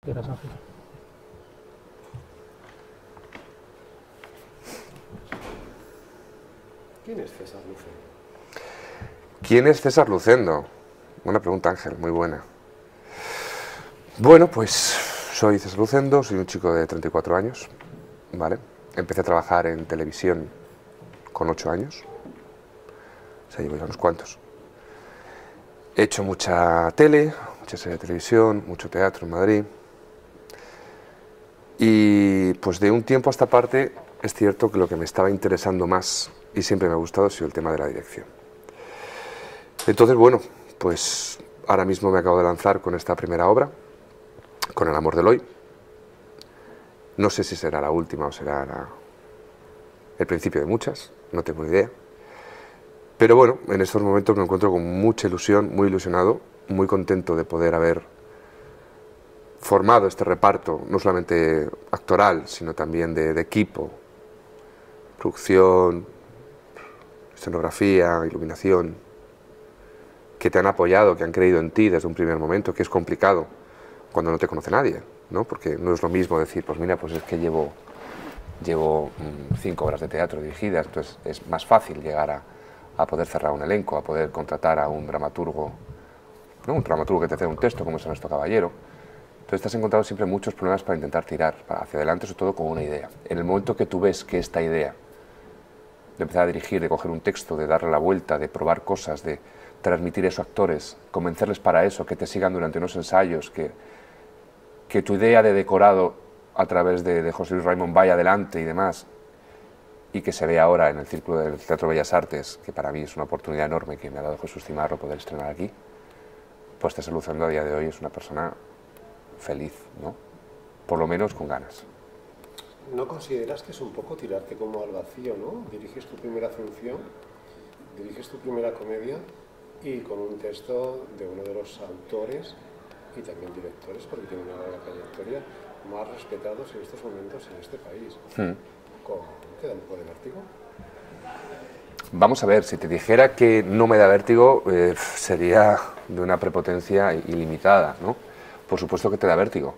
Gracias, Ángel. ¿Quién es César Lucendo? ¿Quién es César Lucendo? Buena pregunta, Ángel, muy buena. Bueno, pues soy César Lucendo, soy un chico de 34 años, ¿vale? Empecé a trabajar en televisión con 8 años, o sea, llevo ya unos cuantos. He hecho mucha tele, mucha serie de televisión, mucho teatro en Madrid. Y pues de un tiempo a esta parte es cierto que lo que me estaba interesando más y siempre me ha gustado ha sido el tema de la dirección. Entonces, bueno, pues ahora mismo me acabo de lanzar con esta primera obra, con El amor del hoy. No sé si será la última o será el principio de muchas, no tengo ni idea. Pero bueno, en estos momentos me encuentro con mucha ilusión, muy ilusionado, muy contento de poder haber formado este reparto, no solamente actoral, sino también de equipo, producción, escenografía, iluminación, que te han apoyado, que han creído en ti desde un primer momento, que es complicado cuando no te conoce nadie, ¿no? Porque no es lo mismo decir, pues mira, pues es que llevo 5 obras de teatro dirigidas, entonces es más fácil llegar a poder cerrar un elenco, a poder contratar a un dramaturgo, ¿no? Un dramaturgo que te hace un texto, como es Ernesto Caballero. Entonces te has encontrado siempre muchos problemas para intentar tirar hacia adelante, sobre todo con una idea. En el momento que tú ves que esta idea, de empezar a dirigir, de coger un texto, de darle la vuelta, de probar cosas, de transmitir eso a actores, convencerles para eso, que te sigan durante unos ensayos, que tu idea de decorado a través de José Luis Raimon vaya adelante y demás, y que se vea ahora en el Círculo del Teatro Bellas Artes, que para mí es una oportunidad enorme que me ha dado Jesús Cimarro poder estrenar aquí, pues César Lucendo a día de hoy es una persona feliz, ¿no? Por lo menos con ganas. ¿No consideras que es un poco tirarte como al vacío, ¿no? Diriges tu primera función, diriges tu primera comedia y con un texto de uno de los autores y también directores, porque tiene una larga trayectoria, más respetados en estos momentos en este país. ¿Te da un poco de vértigo? Vamos a ver, si te dijera que no me da vértigo, sería de una prepotencia ilimitada, ¿no? Por supuesto que te da vértigo.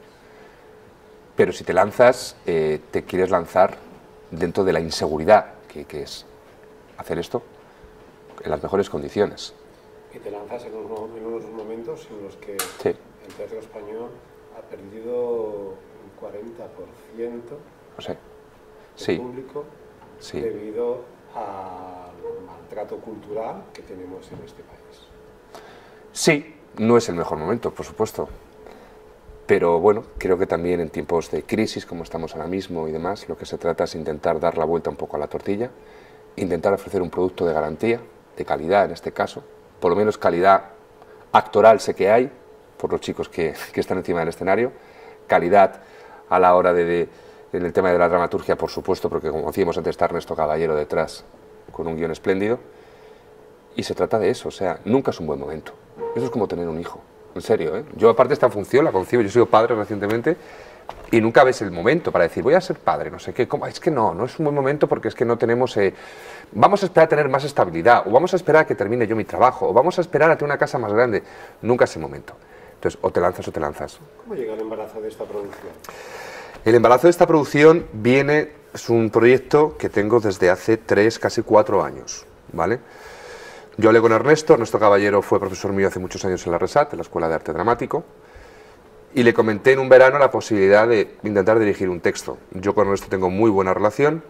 Pero si te lanzas, te quieres lanzar dentro de la inseguridad que es hacer esto en las mejores condiciones. Y te lanzas en unos momentos en los que Sí. el teatro español ha perdido un 40% No sé. de Sí. público Sí. debido al maltrato cultural que tenemos en este país. Sí, no es el mejor momento, por supuesto. Pero bueno, creo que también en tiempos de crisis, como estamos ahora mismo y demás, lo que se trata es intentar dar la vuelta un poco a la tortilla, intentar ofrecer un producto de garantía, de calidad en este caso, por lo menos calidad actoral sé que hay, por los chicos que están encima del escenario, calidad a la hora en el tema de la dramaturgia, por supuesto, porque como decíamos antes, está Ernesto Caballero detrás, con un guión espléndido, y se trata de eso, o sea, nunca es un buen momento. Eso es como tener un hijo. En serio, ¿eh? Yo aparte esta función la concibo, yo he sido padre recientemente y nunca ves el momento para decir voy a ser padre, no sé qué, ¿cómo? Es que no es un buen momento porque es que no tenemos, vamos a esperar a tener más estabilidad, o vamos a esperar a que termine yo mi trabajo, o vamos a esperar a tener una casa más grande, nunca es el momento. Entonces, o te lanzas o te lanzas. ¿Cómo llega el embarazo de esta producción? El embarazo de esta producción es un proyecto que tengo desde hace 3, casi 4 años, ¿vale? Yo hablé con Ernesto Caballero fue profesor mío hace muchos años en la RESAT, en la Escuela de Arte Dramático, y le comenté en un verano la posibilidad de intentar dirigir un texto. Yo con Ernesto tengo muy buena relación,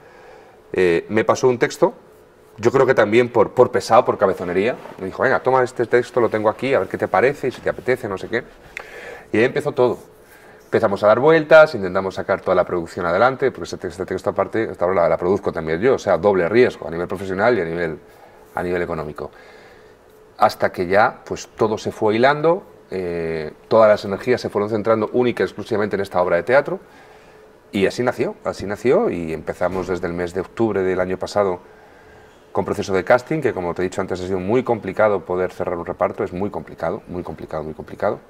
me pasó un texto, yo creo que también por pesado, por cabezonería, me dijo, venga, toma este texto, lo tengo aquí, a ver qué te parece, y si te apetece, no sé qué. Y ahí empezó todo. Empezamos a dar vueltas, intentamos sacar toda la producción adelante, porque este texto aparte, esta obra la produzco también yo, o sea, doble riesgo, a nivel profesional y a nivel económico. Hasta que ya pues todo se fue hilando, todas las energías se fueron centrando única y exclusivamente en esta obra de teatro, y así nació y empezamos desde el mes de octubre del año pasado con proceso de casting, que como te he dicho antes ha sido muy complicado poder cerrar un reparto, es muy complicado, muy complicado, muy complicado.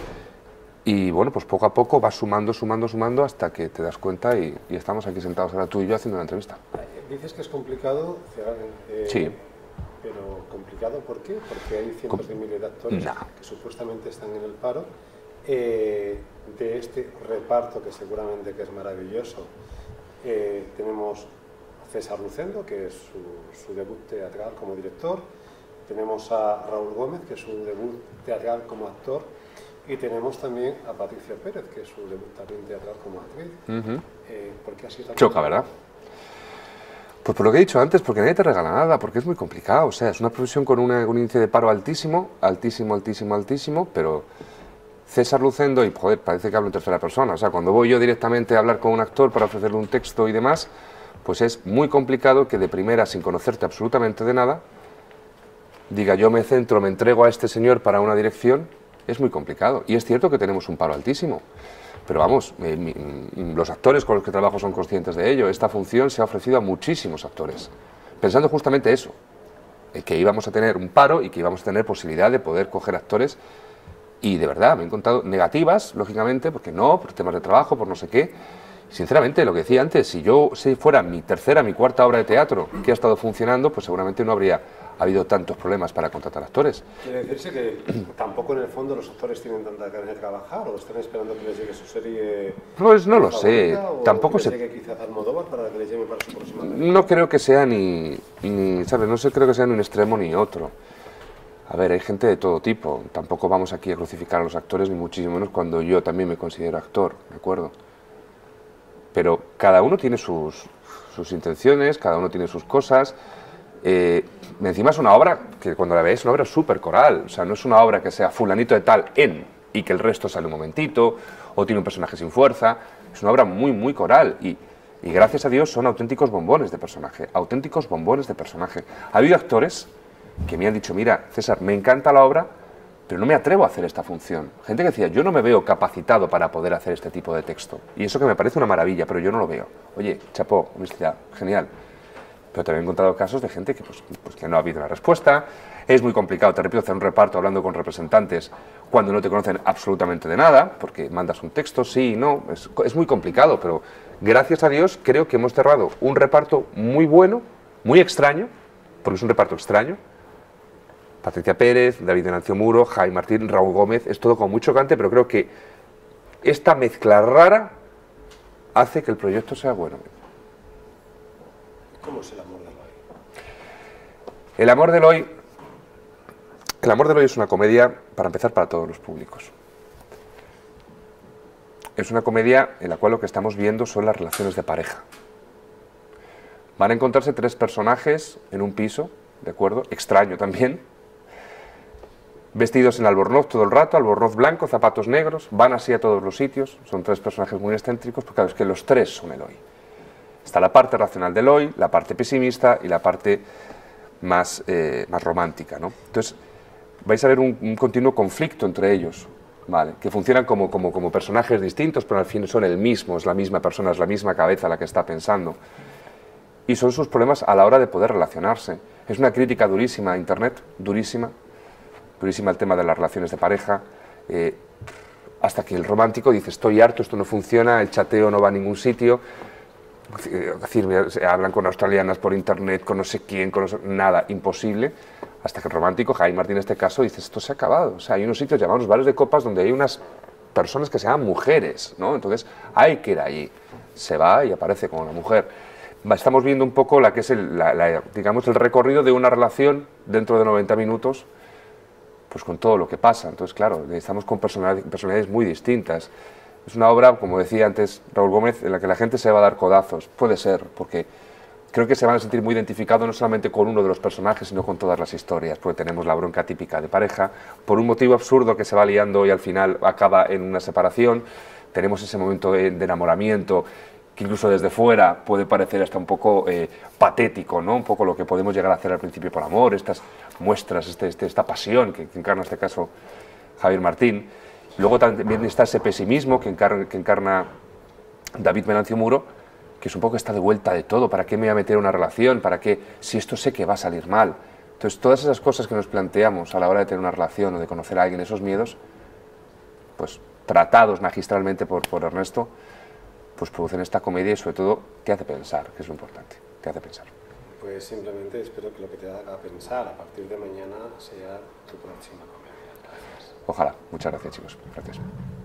Y bueno, pues poco a poco vas sumando hasta que te das cuenta y estamos aquí sentados ahora tú y yo haciendo una entrevista. Dices que es complicado cerrar, Sí. pero complicado ¿por qué? Porque hay cientos de miles de actores que supuestamente están en el paro De este reparto, que seguramente que es maravilloso, tenemos a César Lucendo, que es su debut teatral como director, tenemos a Raúl Gómez, que es su debut teatral como actor, y tenemos también a Patricia Pérez, que es su debut también teatral como actriz. ¿Por qué así tan Choca, ¿verdad? Pues por lo que he dicho antes, porque nadie te regala nada, porque es muy complicado. O sea, es una profesión con un índice de paro altísimo, altísimo, altísimo, altísimo, pero César Lucendo, y joder, parece que hablo en tercera persona. O sea, cuando voy yo directamente a hablar con un actor para ofrecerle un texto y demás, pues es muy complicado que de primera, sin conocerte absolutamente de nada, diga yo me centro, me entrego a este señor para una dirección. Es muy complicado. Y es cierto que tenemos un paro altísimo. Pero vamos, los actores con los que trabajo son conscientes de ello. Esta función se ha ofrecido a muchísimos actores, pensando justamente eso, que íbamos a tener un paro y que íbamos a tener posibilidad de poder coger actores. Y de verdad, me he encontrado negativas, lógicamente, porque no, por temas de trabajo, por no sé qué. Sinceramente, lo que decía antes, si fuera mi tercera, mi cuarta obra de teatro que ha estado funcionando, pues seguramente no habría habido tantos problemas para contratar actores. Quiere decirse que tampoco en el fondo los actores tienen tanta ganas de trabajar, o están esperando que les llegue su serie. Pues no lo sé, tampoco se. Llegue quizás a Almodóvar para que les llegue para su próxima. No creo que sea ni ¿sabes? No sé, creo que sea ni un extremo ni otro. A ver, hay gente de todo tipo. Tampoco vamos aquí a crucificar a los actores, ni muchísimo menos cuando yo también me considero actor, ¿de acuerdo? Pero cada uno tiene sus intenciones, cada uno tiene sus cosas. Encima es una obra que cuando la veis es una obra súper coral, o sea, no es una obra que sea fulanito de tal y que el resto sale un momentito, o tiene un personaje sin fuerza, es una obra muy, muy coral y gracias a Dios son auténticos bombones de personaje, auténticos bombones de personaje. Ha habido actores que me han dicho, mira, César, me encanta la obra, pero no me atrevo a hacer esta función. Gente que decía, yo no me veo capacitado para poder hacer este tipo de texto, y eso que me parece una maravilla, pero yo no lo veo. Oye, chapó, honestidad, genial. Pero también he encontrado casos de gente que, pues que no ha habido una respuesta. Es muy complicado, te repito, hacer un reparto hablando con representantes cuando no te conocen absolutamente de nada, porque mandas un texto, sí, no, es muy complicado, pero gracias a Dios creo que hemos cerrado un reparto muy bueno, muy extraño, porque es un reparto extraño. Patricia Pérez, David Venancio Muro, Jaime Martín, Raúl Gómez, es todo como muy chocante, pero creo que esta mezcla rara hace que el proyecto sea bueno. ¿Cómo es el amor del hoy? El amor del hoy es una comedia, para empezar, para todos los públicos. Es una comedia en la cual lo que estamos viendo son las relaciones de pareja. Van a encontrarse tres personajes en un piso, ¿de acuerdo? Extraño también. Vestidos en albornoz todo el rato, albornoz blanco, zapatos negros, van así a todos los sitios. Son tres personajes muy excéntricos, porque claro, es que los tres son el hoy. Está la parte racional del hoy, la parte pesimista y la parte más romántica, ¿no? Entonces, vais a ver un continuo conflicto entre ellos, ¿vale? Que funcionan como personajes distintos, pero al fin son el mismo, es la misma persona, es la misma cabeza la que está pensando. Y son sus problemas a la hora de poder relacionarse. Es una crítica durísima a Internet, durísima el tema de las relaciones de pareja, hasta que el romántico dice, estoy harto, esto no funciona, el chateo no va a ningún sitio. Es decir, hablan con australianas por internet, con no sé quién, nada, imposible, hasta que el romántico, Jaime Martín en este caso, dice, esto se ha acabado. O sea, hay unos sitios llamados bares de copas donde hay unas personas que se llaman mujeres, ¿no? Entonces hay que ir allí. Se va y aparece con una mujer. Estamos viendo un poco la que es digamos, el recorrido de una relación dentro de 90 minutos, pues con todo lo que pasa. Entonces, claro, estamos con personalidades muy distintas. Es una obra, como decía antes Raúl Gómez, en la que la gente se va a dar codazos. Puede ser, porque creo que se van a sentir muy identificados no solamente con uno de los personajes, sino con todas las historias, porque tenemos la bronca típica de pareja, por un motivo absurdo que se va liando y al final acaba en una separación. Tenemos ese momento de enamoramiento, que incluso desde fuera puede parecer hasta un poco patético, ¿no? Un poco lo que podemos llegar a hacer al principio por amor, estas muestras, esta pasión que encarna en este caso Javier Martín. Luego también está ese pesimismo que encarna David Venancio Muro, que es un poco esta de vuelta de todo, ¿para qué me voy a meter en una relación? ¿Para qué? Si esto sé que va a salir mal. Entonces, todas esas cosas que nos planteamos a la hora de tener una relación o de conocer a alguien, esos miedos, pues tratados magistralmente por Ernesto, pues producen esta comedia y sobre todo te hace pensar, que es lo importante, te hace pensar. Pues simplemente espero que lo que te haga pensar a partir de mañana sea tu próxima comedia. Gracias. Ojalá. Muchas gracias, chicos. Gracias.